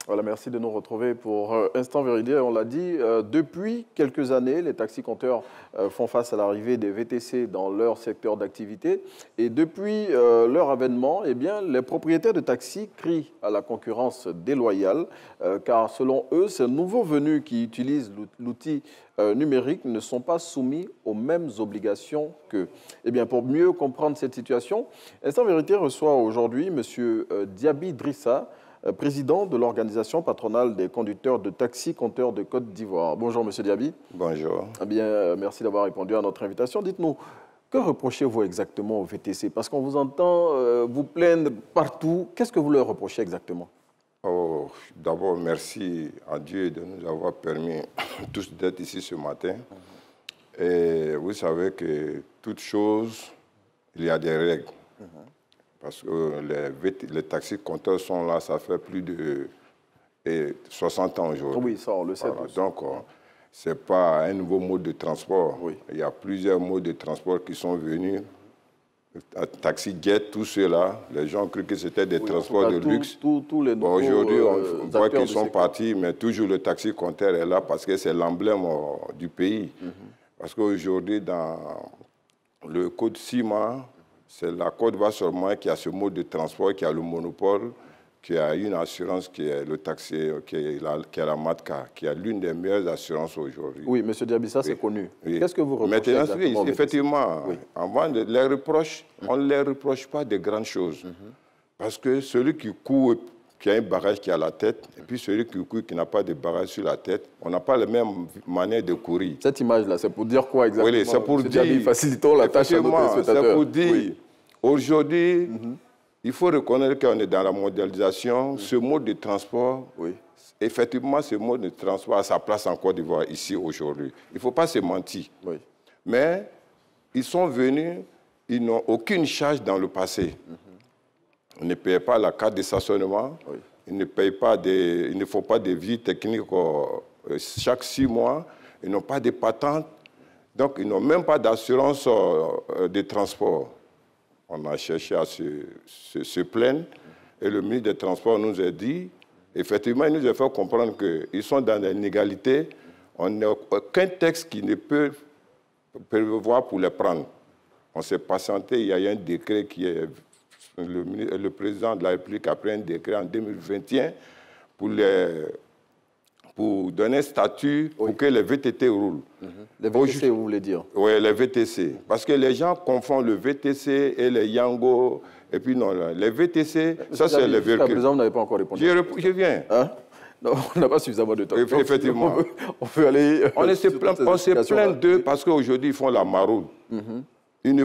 Voilà, merci de nous retrouver pour Instant Vérité. On l'a dit, depuis quelques années, les taxis-compteurs font face à l'arrivée des VTC dans leur secteur d'activité. Et depuis leur avènement, eh bien, les propriétaires de taxis crient à la concurrence déloyale, car selon eux, ces nouveaux venus qui utilisent l'outil numérique ne sont pas soumis aux mêmes obligations qu'eux. Eh bien, pour mieux comprendre cette situation, Instant Vérité reçoit aujourd'hui M. Diaby Drissa, président de l'organisation patronale des conducteurs de taxis-compteurs de Côte d'Ivoire. Bonjour, M. Diaby. Bonjour. Eh bien, merci d'avoir répondu à notre invitation. Dites-nous, que reprochez-vous exactement au VTC? Parce qu'on vous entend vous plaindre partout. Qu'est-ce que vous leur reprochez exactement? Oh, d'abord, merci à Dieu de nous avoir permis tous d'être ici ce matin. Et vous savez que toute chose, il y a des règles. Parce que les taxis-compteurs sont là, ça fait plus de 60 ans aujourd'hui. Oui, ça, on le sait. Voilà. Donc, ce n'est pas un nouveau mode de transport. Oui. Il y a plusieurs modes de transport qui sont venus. Taxi Jet, tout cela, les gens ont cru que c'était des transports de luxe. Tous les nouveaux aujourd'hui, on voit qu'ils sont partis, mais toujours le taxi-compteur est là parce que c'est l'emblème du pays. Parce qu'aujourd'hui, dans le code CIMA, c'est la Côte d'Ivoire seulement qui a ce mode de transport, qui a le monopole, qui a une assurance qui est le taxi, qui est la MATCA, qui a l'une des meilleures assurances aujourd'hui. Oui, M. Diaby, ça c'est connu. Oui. Qu'est-ce que vous reprochez maintenant, exactement? Effectivement, avant de les reproches, on ne les reproche pas de grandes choses. Parce que celui qui court, qui a un barrage qui a la tête, et puis celui qui court qui n'a pas de barrage sur la tête, on n'a pas la même manière de courir. Cette image-là, c'est pour dire quoi exactement? Oui, c'est pour dire... Facilitons la tâche à nos téléspectateurs. C'est pour dire, aujourd'hui, il faut reconnaître qu'on est dans la mondialisation. Ce mode de transport, effectivement, ce mode de transport a sa place en Côte d'Ivoire, ici, aujourd'hui. Il ne faut pas se mentir. Mais ils sont venus, ils n'ont aucune charge dans le passé. Ils ne payent pas la carte de stationnement, ils ne payent pas ils ne font pas de visites techniques chaque 6 mois, ils n'ont pas de patente, donc ils n'ont même pas d'assurance de transport. On a cherché à se plaindre et le ministre des Transports nous a dit, effectivement, il nous a fait comprendre qu'ils sont dans l'inégalité, on n'a aucun texte qui ne peut prévoir pour les prendre. On s'est patienté, il y a eu un décret qui est... Le président de la République a pris un décret en 2021 pour donner un statut pour que les VTT roulent. Les VTC, vous voulez dire? Oui, les VTC. Parce que les gens confondent le VTC et les Yango. Et puis non, les VTC, ça c'est les véhicules. Le président n'avait pas encore répondu. Je viens. Hein? Non, on n'a pas suffisamment de temps. Effectivement. On peut aller... On se plaint d'eux parce qu'aujourd'hui, ils font la maraude. Le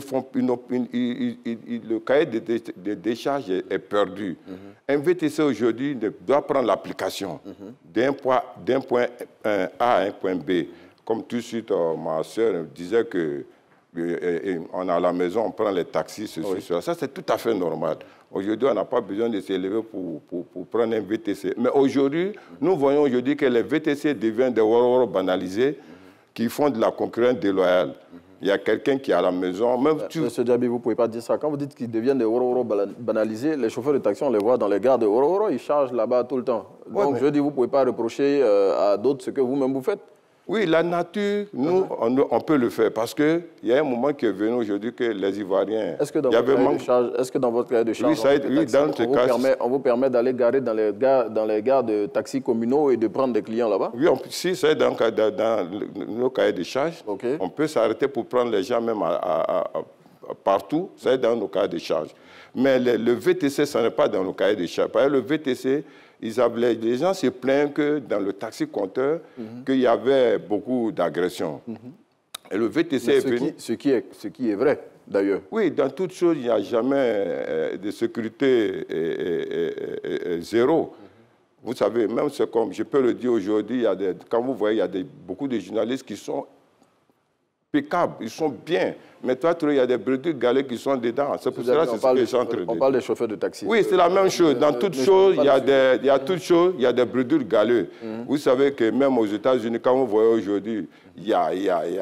cahier de décharge est perdu. Un VTC aujourd'hui doit prendre l'application d'un point A à un point B. Comme tout de suite, ma soeur disait qu'on a à la maison, on prend les taxis, ceci, cela. Ça, c'est tout à fait normal. Aujourd'hui, on n'a pas besoin de s'élever pour prendre un VTC. Mais aujourd'hui, nous voyons aujourd'hui que les VTC deviennent des wororo banalisés qui font de la concurrence déloyale. Il y a quelqu'un qui est à la maison. Monsieur Diaby, vous ne pouvez pas dire ça. Quand vous dites qu'ils deviennent des wororo banalisés, les chauffeurs de taxi, on les voit dans les gares de wororo, ils chargent là-bas tout le temps. Donc, je dis, vous ne pouvez pas reprocher à d'autres ce que vous-même vous faites. Oui, la nature, nous, on peut le faire parce qu'il y a un moment qui est venu aujourd'hui que les Ivoiriens... Est-ce que dans votre cahier de charge, on vous permet d'aller garer dans les gares de taxis communaux et de prendre des clients là-bas? Oui, si c'est dans nos cahiers de charge, on peut s'arrêter pour prendre les gens même partout, c'est dans nos cahiers de charge. Mais le VTC, ce n'est pas dans nos cahiers de charge. Parce que le VTC... Les gens se plaignent que dans le taxi-compteur, qu'il y avait beaucoup d'agressions. Et le VTC est venu... Ce qui est vrai, d'ailleurs. Oui, dans toute chose, il n'y a jamais de sécurité zéro. Vous savez, même comme je peux le dire aujourd'hui, quand vous voyez, il y a beaucoup de journalistes qui sont impeccables, ils sont bien. Mais toi, il y a des brebis galets qui sont dedans. C'est pour cela que c'est ce que je suis en train de dire. On parle des chauffeurs de taxi. Oui, c'est la même chose. Dans toutes choses, il y a des brebis galets. Vous savez que même aux États-Unis, quand vous voyez aujourd'hui, il n'y a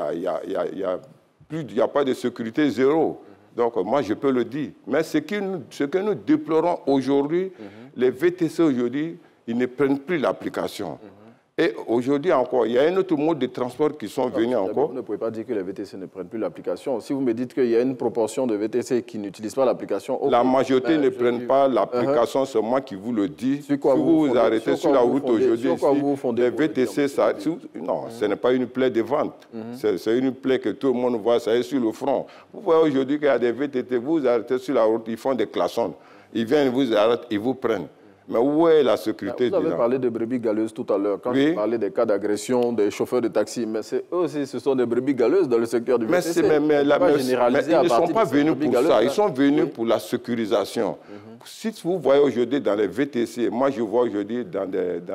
pas de sécurité zéro. Donc, moi, je peux le dire. Mais ce que nous déplorons aujourd'hui, les VTC aujourd'hui, ils ne prennent plus l'application. Et aujourd'hui encore, il y a un autre mode de transport qui sont venus encore. Vous ne pouvez pas dire que les VTC ne prennent plus l'application. Si vous me dites qu'il y a une proportion de VTC qui n'utilisent pas l'application... Okay, la majorité ne prennent pas l'application, c'est moi qui vous le dis. Si vous vous arrêtez sur la route aujourd'hui, les VTC, non, ce n'est pas une plaie de vente. C'est une plaie que tout le monde voit, ça est sur le front. Vous voyez aujourd'hui qu'il y a des VTT, vous vous arrêtez sur la route, ils font des klaxons. Ils viennent, vous arrêtent, ils vous prennent. Mais où est la sécurité? Vous avez parlé de brebis galeuses tout à l'heure, quand vous parlez des cas d'agression des chauffeurs de taxi. Mais eux aussi, ce sont des brebis galeuses dans le secteur du VTC. Mais ils ne sont pas venus pour ça, ils sont venus pour la sécurisation. Si vous voyez aujourd'hui dans les VTC, moi je vois aujourd'hui dans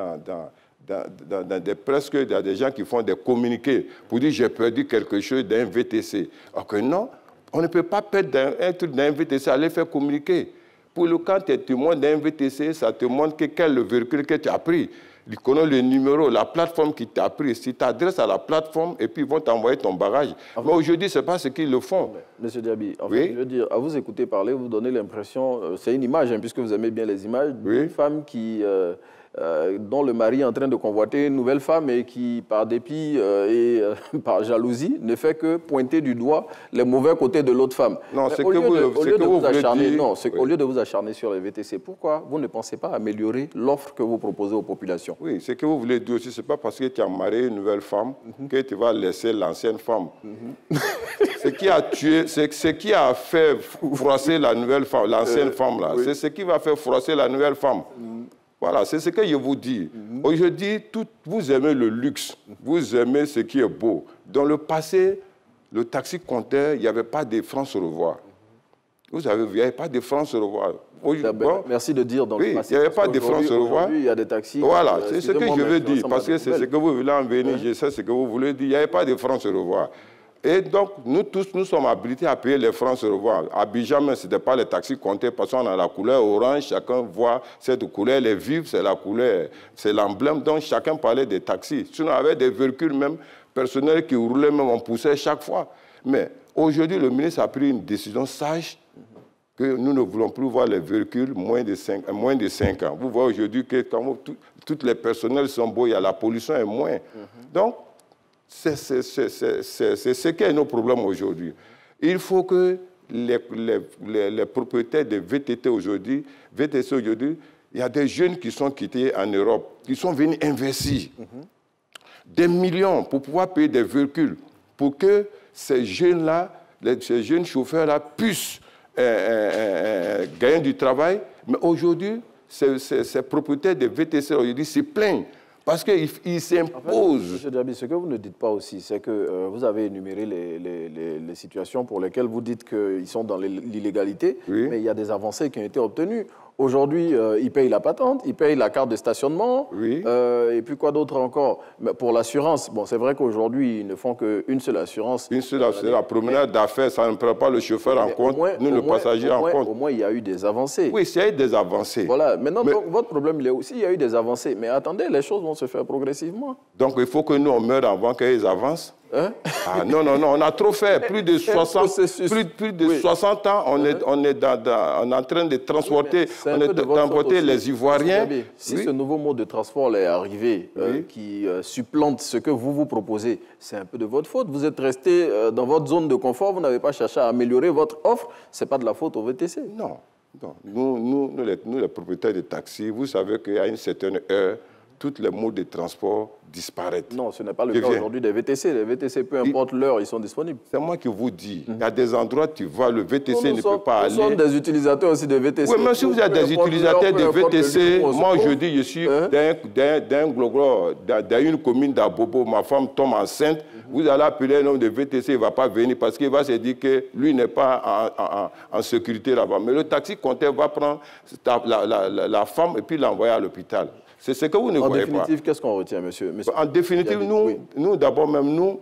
presque des gens qui font des communiqués pour dire j'ai perdu quelque chose d'un VTC. Alors que non, on ne peut pas perdre un truc d'un VTC, aller faire communiquer. Pour le cas, tu es témoin d'un VTC, ça te montre quel est le véhicule que tu as pris. Ils connaissent le numéro, la plateforme qui t'a pris. Si tu t'adresses à la plateforme et puis ils vont t'envoyer ton bagage. Mais aujourd'hui, ce n'est pas ce qu'ils le font. Monsieur Diaby, en fait, je veux dire, à vous écouter parler, vous donnez l'impression, c'est une image, hein, puisque vous aimez bien les images, d'une femme qui... dont le mari est en train de convoiter une nouvelle femme et qui, par dépit et par jalousie, ne fait que pointer du doigt les mauvais côtés de l'autre femme. Non, c'est que vous acharnez. Non, au lieu de vous acharner sur les VTC, pourquoi vous ne pensez pas améliorer l'offre que vous proposez aux populations? Oui, ce que vous voulez dire aussi, ce n'est pas parce que tu as marié une nouvelle femme que tu vas laisser l'ancienne femme. Ce qui a tué, ce qui a fait froisser la nouvelle femme, l'ancienne femme, là, c'est ce qui va faire froisser la nouvelle femme. Voilà, c'est ce que je vous dis. Aujourd'hui, vous aimez le luxe, vous aimez ce qui est beau. Dans le passé, le taxi-compteur, il n'y avait pas de francs sur revoir. Vous avez vu, il n'y avait pas de francs sur revoir. Merci de dire dans le passé. Il n'y avait pas de francs sur revoir. Il y a des taxis. Voilà, c'est ce que je veux dire, parce que c'est ce que vous voulez en venir, je sais ce que vous voulez dire. Il n'y avait pas de francs sur revoir. Et donc, nous tous, nous sommes habilités à payer les francs sur revoir. À Abidjan, ce n'était pas les taxis comptés parce qu'on a la couleur orange, chacun voit cette couleur, elle est vive, c'est la couleur, c'est l'emblème, donc chacun parlait des taxis. Sinon, on avait des véhicules même personnels qui roulaient, même on poussait chaque fois. Mais aujourd'hui, le ministre a pris une décision sage que nous ne voulons plus voir les véhicules moins de 5 ans. Vous voyez aujourd'hui que tous les personnels sont beaux, il y a la pollution est moins. Donc, c'est ce qui est nos problèmes aujourd'hui. Il faut que les propriétaires de VTC aujourd'hui, il y a des jeunes qui sont quittés en Europe, qui sont venus investir des millions pour pouvoir payer des véhicules, pour que ces jeunes-là, ces jeunes chauffeurs-là puissent gagner du travail. Mais aujourd'hui, ces propriétaires de VTC aujourd'hui se plaignent. Parce qu'ils s'imposent. Monsieur Diaby, ce que vous ne dites pas aussi, c'est que vous avez énuméré les situations pour lesquelles vous dites qu'ils sont dans l'illégalité, mais il y a des avancées qui ont été obtenues. Aujourd'hui, ils payent la patente, ils payent la carte de stationnement, et puis quoi d'autre encore? Mais pour l'assurance, bon, c'est vrai qu'aujourd'hui, ils ne font qu'une seule assurance. Une seule, c'est la promenade d'affaires, ça ne prend pas le chauffeur en compte, ni le passager en compte. Au moins, il y a eu des avancées. Oui, il y a eu des avancées. Voilà, maintenant, donc, votre problème, il est aussi, il y a eu des avancées. Mais attendez, les choses vont se faire progressivement. Donc, il faut que nous, on meure avant qu'ils avancent. Hein? Ah, non, on a trop fait. Plus de 60 ans, on est en train de transporter, les Ivoiriens. Si ce nouveau mode de transport est arrivé, qui supplante ce que vous proposez, c'est un peu de votre faute. Vous êtes resté dans votre zone de confort, vous n'avez pas cherché à améliorer votre offre. Ce n'est pas de la faute au VTC. Non. Nous, les propriétaires de taxis, vous savez qu'à une certaine heure, tous les modes de transport disparaissent. Non, ce n'est pas le cas aujourd'hui des VTC. Les VTC, peu importe l'heure, ils sont disponibles. C'est moi qui vous dis. Il y a des endroits, tu vois, le VTC ne peut pas aller. Nous sommes des utilisateurs aussi de VTC. Oui, mais si vous êtes des utilisateurs de VTC, moi aujourd'hui, je suis dans une commune d'Abobo, ma femme tombe enceinte, vous allez appeler un homme de VTC, il ne va pas venir parce qu'il va se dire que lui n'est pas en sécurité là-bas. Mais le taxi-compteur va prendre la femme et puis l'envoyer à l'hôpital. C'est ce que vous ne voyez pas. En définitive, qu'est-ce qu'on retient, monsieur? En définitive, nous d'abord même, nous,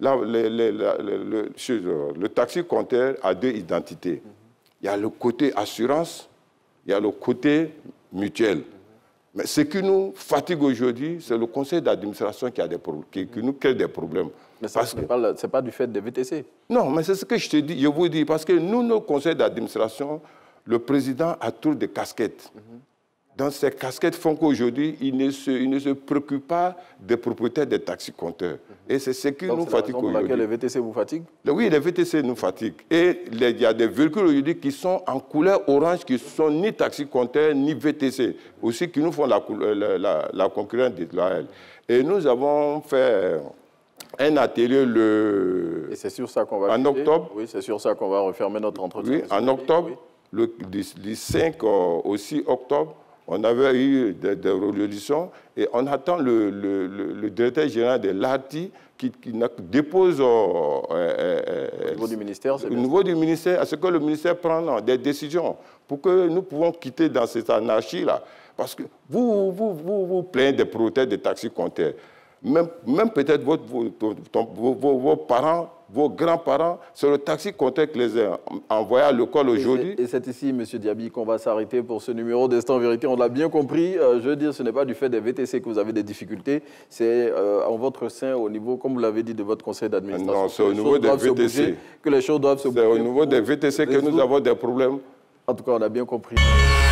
le taxi-compteur a deux identités. Il y a le côté assurance, il y a le côté mutuel. Mais ce qui nous fatigue aujourd'hui, c'est le conseil d'administration qui nous crée des problèmes. Mais ce n'est pas du fait des VTC. Non, mais c'est ce que je te dis, je vous dis, parce que nous, nos conseils d'administration, le président a trop de casquettes. dans ces casquettes font qu'aujourd'hui, ils ne se préoccupent pas des propriétaires des taxis-compteurs. Et c'est ce qui nous fatigue aujourd'hui. Donc, laquelle les VTC vous fatiguent? Oui, les VTC nous fatiguent. Et il y a des véhicules aujourd'hui qui sont en couleur orange, qui ne sont ni taxi-compteurs, ni VTC, aussi qui nous font la concurrence d'Israël. Et nous avons fait un atelier Et c'est sur ça qu'on va en octobre. Oui, c'est sur ça qu'on va refermer notre entretien. Oui, en octobre, du 5 au 6 octobre, on avait eu des résolutions et on attend le directeur général de l'ARTI qui dépose au niveau du ministère, à ce que le ministère prenne des décisions pour que nous pouvons quitter dans cette anarchie-là. Parce que vous plaignez des propriétaires de taxis-compteurs. Même peut-être vos parents, vos grands-parents, c'est le taxi-compteur qui les a envoyés à l'école aujourd'hui. Et c'est ici, M. Diaby, qu'on va s'arrêter pour ce numéro d'Instant Vérité. On l'a bien compris. Je veux dire, ce n'est pas du fait des VTC que vous avez des difficultés. C'est en votre sein, au niveau, comme vous l'avez dit, de votre conseil d'administration. Non, c'est au niveau des VTC. Que les choses doivent se bouger. C'est au niveau des VTC que nous avons des problèmes. En tout cas, on a bien compris.